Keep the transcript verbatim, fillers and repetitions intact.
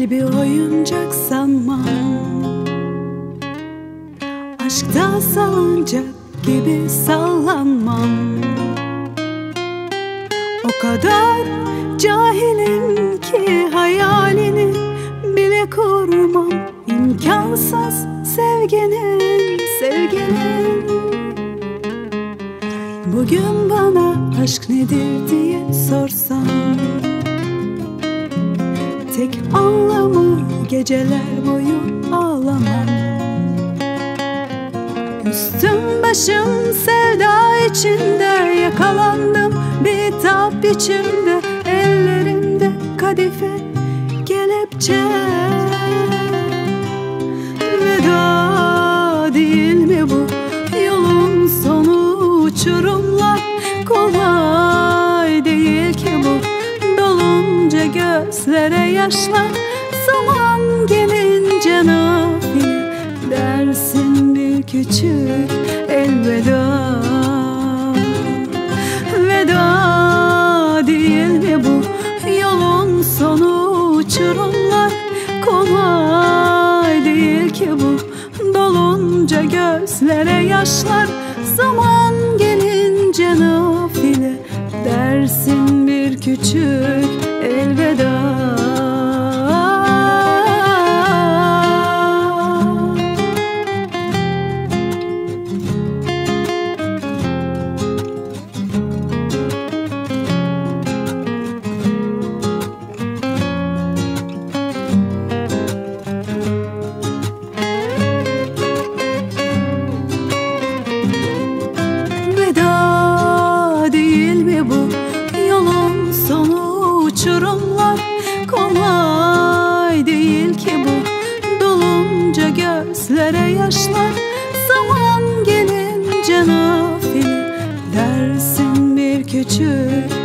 bir oyuncak sanmam. Aşkta salıncak gibi sallanmam. O kadar cahilim ki hayalini bile kurmam. İmkansız sevginin, sevginin. Bugün bana aşk nedir diye sorsan, tek anlamı geceler boyu ağlamam. Üstüm başım sevda içinde, yakalandım bir tap içimde. Ellerimde kadife kelepçe. Veda değil mi bu yolun sonu? Uçurumlar kolay değil ki bu. Dolunca gözlere yaşlar, zaman gelince nafile dersin bir küçük elveda. Veda değil mi bu yolun sonu? Uçurumlar kolay değil ki bu. Dolunca gözlere yaşlar, zaman gelince nafile dersin bir küçük elveda. Uçurumlar kolay değil ki bu. Dolunca gözlere yaşlar, zaman gelince nafile dersin bir küçük